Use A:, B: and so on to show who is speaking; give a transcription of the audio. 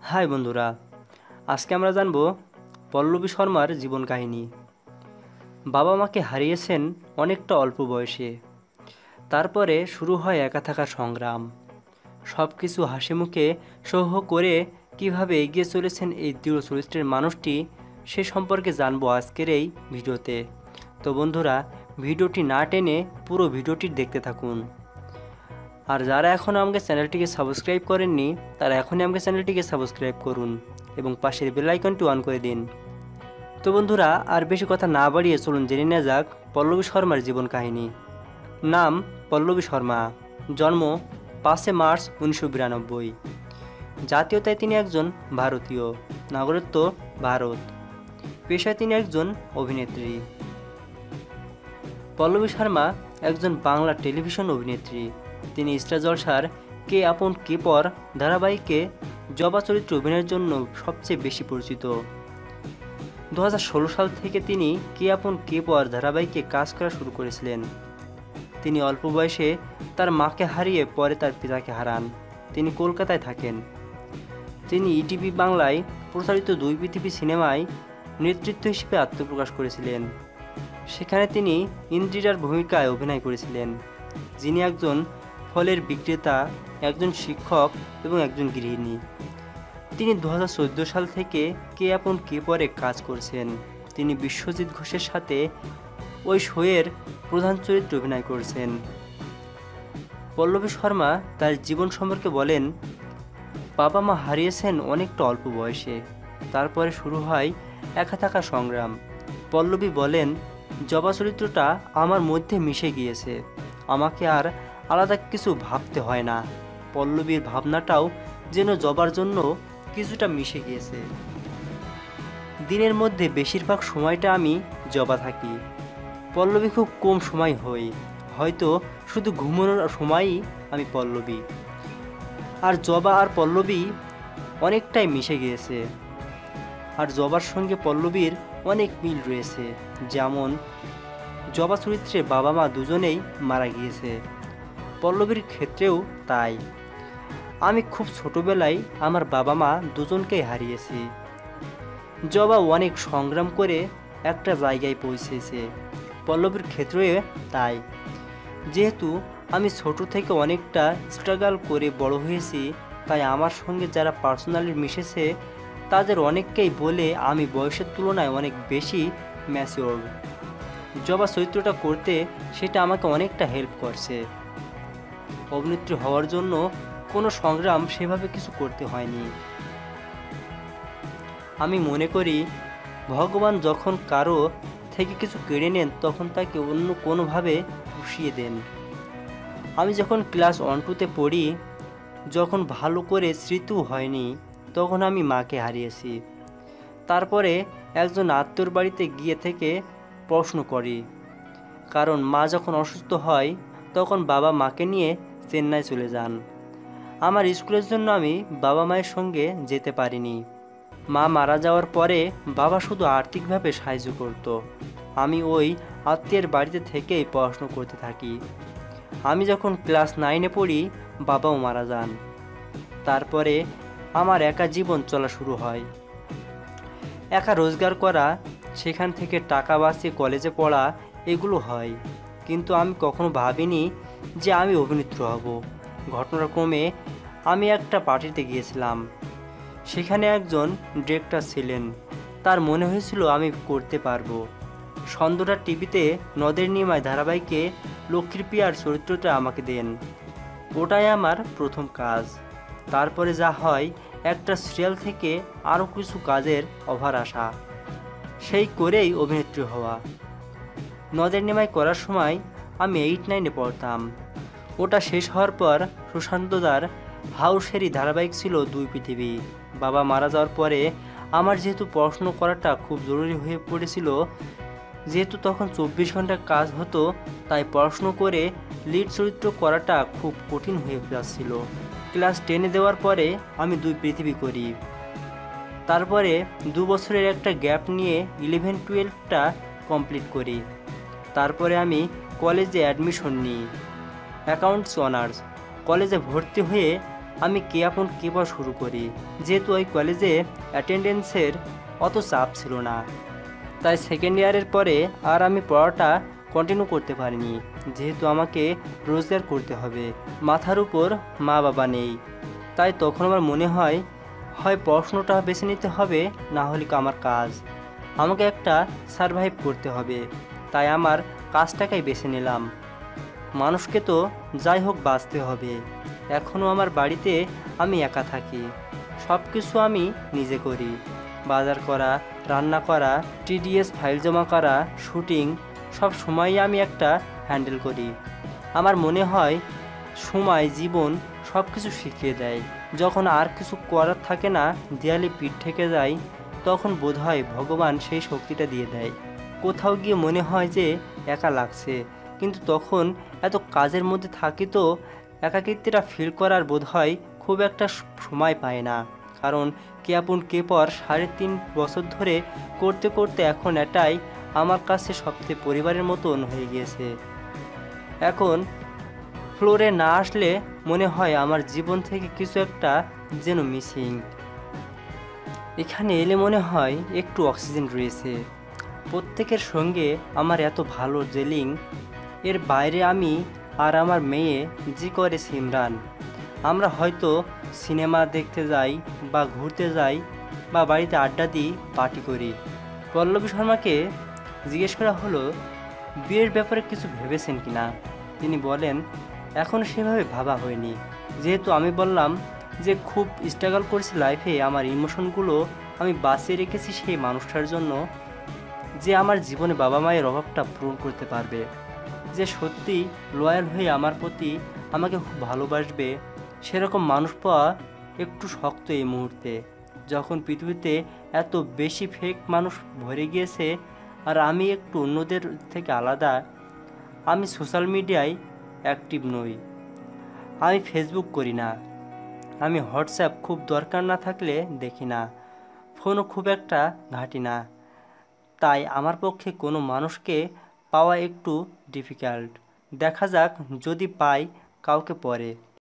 A: High বন্ধুরা, আজকে আমরা জানব পল্লবী শর্মার জীবন কাহিনী। বাবা মাকে হারিয়েছেন অনেকটা অল্প বয়সে। তারপরে শুরু হয় একা থাকার সংগ্রাম। সব কিছু হাসি মুখে সহ্য করে কিভাবে এগিয়ে চলেছেন এই দৃঢ় চরিত্রের মানুষটি, সে সম্পর্কে জানবো আজকের এই ভিডিওতে। তো বন্ধুরা, ভিডিওটি না টেনে পুরো ভিডিওটি দেখতে থাকুন। আর যারা এখনও আমাকে চ্যানেলটিকে সাবস্ক্রাইব করেননি তারা এখনই আমাকে চ্যানেলটিকে সাবস্ক্রাইব করুন এবং পাশের বেল আইকনটি অন করে দিন। তো বন্ধুরা, আর বেশি কথা না বাড়িয়ে চলুন জেনে নেওয়া যাক পল্লবী শর্মার জীবন কাহিনী। নাম পল্লবী শর্মা, জন্ম 5 মার্চ 1992। জাতীয়তায় তিনি একজন ভারতীয়, নাগরিকত্ব ভারত। পেশায় তিনি একজন অভিনেত্রী। পল্লবী শর্মা একজন বাংলা টেলিভিশন অভিনেত্রী। তিনি স্টার জলসার কে আপন কে পর ধারাবাহিকে জবা চরিত্রে অভিনয়ের জন্য সবচেয়ে বেশি পরিচিত। 2016 সাল থেকে তিনি কে আপন কে পর ধারাবাহিকে কাজ করা শুরু করেছিলেন। তিনি অল্প বয়সে তার মাকে হারিয়ে পরে তার পিতাকে হারান। তিনি কলকাতায় থাকেন। তিনি ইটিভি বাংলায় প্রচারিত 2 পৃথিবী সিনেমায় নেতৃত্ব হিসেবে আত্মপ্রকাশ করেছিলেন। সেখানে তিনি ইন্দ্রিজার ভূমিকায় অভিনয় করেছিলেন, যিনি একজন ফলের বিক্রেতা, একজন শিক্ষক এবং একজন গৃহিণী। তিনি 2014 সাল থেকে কে আপন কে পরে কাজ করছেন। তিনি বিশ্বজিৎ ঘোষের সাথে ওই শোয়ের প্রধান চরিত্রে অভিনয় করছেন। পল্লবী শর্মা তার জীবন সম্পর্কে বলেন, বাবা মা হারিয়েছেন অনেকটা অল্প বয়সে। তারপরে শুরু হয় একা থাকার সংগ্রাম। পল্লবী বলেন, জবা চরিত্রটা আমার মধ্যে মিশে গিয়েছে। আমাকে আর আলাদা কিছু ভাবতে হয় না। পল্লবীর ভাবনাটাও যেন জবার জন্য কিছুটা মিশে গিয়েছে। দিনের মধ্যে বেশিরভাগ সময়টা আমি জবা থাকি। পল্লবী খুব কম সময় হই, হয়তো শুধু ঘুমানোর সময়ই আমি পল্লবী। আর জবা আর পল্লবী অনেকটাই মিশে গিয়েছে। আর জবার সঙ্গে পল্লবীর অনেক মিল রয়েছে, যেমন জবা চরিত্রে বাবা মা দুজনেই মারা গিয়েছে। পল্লবীর ক্ষেত্রেও তাই। আমি খুব ছোটবেলায় আমার বাবা মা দুজনকেই হারিয়েছি। জবা অনেক সংগ্রাম করে একটা জায়গায় পৌঁছেছে। পল্লবীর ক্ষেত্রেও তাই। যেহেতু আমি ছোট থেকে অনেকটা স্ট্রাগল করে বড় হয়েছি, তাই আমার সঙ্গে যারা পার্সোনালি মিশেছে তাদের অনেককেই বলে আমি বয়সের তুলনায় অনেক বেশি ম্যাচিওর। জবা চরিত্রটা করতে সেটা আমাকে অনেকটা হেল্প করছে। অভিনেত্রী হওয়ার জন্য কোনো সংগ্রাম সেভাবে কিছু করতে হয়নি। আমি মনে করি ভগবান যখন কারো থেকে কিছু কেড়ে নেন তখন তাকে অন্য কোনোভাবে পুষিয়ে দেন। আমি যখন ক্লাস 1-2-তে পড়ি, যখন ভালো করে স্মৃতিও হয়নি, তখন আমি মাকে হারিয়েছি। তারপরে একজন আত্মীয়র বাড়িতে গিয়ে থেকে প্রশ্ন করি, কারণ মা যখন অসুস্থ হয় তখন বাবা মাকে নিয়ে চেন্নাই চলে যান। আমার স্কুলের জন্য আমি বাবা মায়ের সঙ্গে যেতে পারিনি। মা মারা যাওয়ার পরে বাবা শুধু আর্থিকভাবে সাহায্য করত। আমি ওই আত্মীয়ের বাড়িতে থেকেই পড়াশুনো করতে থাকি। আমি যখন ক্লাস 9-এ পড়ি বাবাও মারা যান। তারপরে আমার একা জীবন চলা শুরু হয়। একা রোজগার করা, সেখান থেকে টাকা বাঁচিয়ে কলেজে পড়া, এগুলো হয়। কিন্তু আমি কখনো ভাবিনি যে আমি অভিনেত্রী হব। ঘটনাক্রমে আমি একটা পার্টিতে গিয়েছিলাম। সেখানে একজন ডিরেক্টর ছিলেন। তার মনে হয়েছিল আমি করতে পারবো। সন্ধ্যাটা টিভিতে নদের নিমায় ধারাবাহিকে লক্ষ্মীর পিয়ার চরিত্রটা আমাকে দেন। ওটাই আমার প্রথম কাজ। তারপরে যা হয়, একটা সিরিয়াল থেকে আরও কিছু কাজের অফার আসা, সেই করেই অভিনেত্রী হওয়া। নদের নিমায় করার সময় আমি 8-9-এ পড়তাম। ওটা শেষ হওয়ার পর সুশান্তদার হাউসেরই ধারাবাহিক ছিল 2 পৃথিবী। বাবা মারা যাওয়ার পরে আমার যেহেতু পড়াশুনো করাটা খুব জরুরি হয়ে পড়েছিল, যেহেতু তখন 24 ঘন্টা কাজ হতো, তাই পড়াশুনো করে লিড চরিত্র করাটা খুব কঠিন হয়ে যাচ্ছিল। ক্লাস 10-এ দেওয়ার পরে আমি 2 পৃথিবী করি। তারপরে 2 বছরের একটা গ্যাপ নিয়ে 11-12টা কমপ্লিট করি। তারপরে আমি কলেজে অ্যাডমিশন নিই, অ্যাকাউন্টস অনার্স। কলেজে ভর্তি হয়ে আমি কে আপন কে পড়া শুরু করি। যেহেতু ওই কলেজে অ্যাটেন্ডেন্সের অত চাপ ছিল না, তাই সেকেন্ড ইয়ারের পরে আর আমি পড়াটা কন্টিনিউ করতে পারিনি। যেহেতু আমাকে রোজগার করতে হবে, মাথার উপর মা বাবা নেই, তাই তখন আমার মনে হয় হয় পড়াশুনোটা বেছে নিতে হবে, না হলে আমার কাজ। আমাকে একটা সারভাইভ করতে হবে, তাই আমার কাজটাকেই বেছে নিলাম। মানুষকে তো যাই হোক বাঁচতে হবে। এখনও আমার বাড়িতে আমি একা থাকি, সব কিছু আমি নিজে করি। বাজার করা, রান্না করা, টিডিএস ফাইল জমা করা, শুটিং, সব সময়ই আমি একটা হ্যান্ডেল করি। আমার মনে হয় সময় জীবন সব কিছু শিখিয়ে দেয়। যখন আর কিছু করার থাকে না, দেয়ালে পিঠ ঠেকে যায়, তখন বোধহয় ভগবান সেই শক্তিটা দিয়ে দেয়। কোথাও গিয়ে মনে হয় যে একা লাগছে, কিন্তু তখন এত কাজের মধ্যে থাকি তো একাকিত্বটা ফিল করার বোধহয় খুব একটা সময় পায় না। কারণ কে আপন কে পর 3.5 বছর ধরে করতে করতে এখন এটাই আমার কাছে সবচেয়ে পরিবারের মতন হয়ে গিয়েছে। এখন ফ্লোরে না আসলে মনে হয় আমার জীবন থেকে কিছু একটা যেন মিসিং। এখানে এলে মনে হয় একটু অক্সিজেন রয়েছে। প্রত্যেকের সঙ্গে আমার এত ভালো জেলিং। এর বাইরে আমি আর আমার মেয়ে জি করে সিমরান। আমরা হয়তো সিনেমা দেখতে যাই বা ঘুরতে যাই বা বাড়িতে আড্ডা দিই, পার্টি করি। পল্লবী শর্মাকে জিজ্ঞেস করা হলো বিয়ের ব্যাপারে কিছু ভেবেছেন কি না। তিনি বলেন এখন সেভাবে ভাবা হয়নি। যেহেতু আমি বললাম যে খুব স্ট্রাগল করছি লাইফে, আমার ইমোশনগুলো আমি বাঁচিয়ে রেখেছি সেই মানুষটার জন্য, যে আমার জীবনে বাবা মায়ের অভাবটা পূরণ করতে পারবে, যে সত্যি লয়াল হয়ে আমার প্রতি আমাকে খুব ভালোবাসবে। সেরকম মানুষ পাওয়া একটু শক্ত এই মুহূর্তে, যখন পৃথিবীতে এত বেশি ফেক মানুষ ভরে গিয়েছে। আর আমি একটু অন্যদের থেকে আলাদা। আমি সোশ্যাল মিডিয়ায় অ্যাক্টিভ নই, আমি ফেসবুক করি না, আমি হোয়াটসঅ্যাপ খুব দরকার না থাকলে দেখি না, ফোনও খুব একটা ঘাঁটি না। তাই আমার পক্ষে কোনো মানুষকে পাওয়া একটু ডিফিকাল্ট। দেখা যাক যদি পাই কাউকে পরে।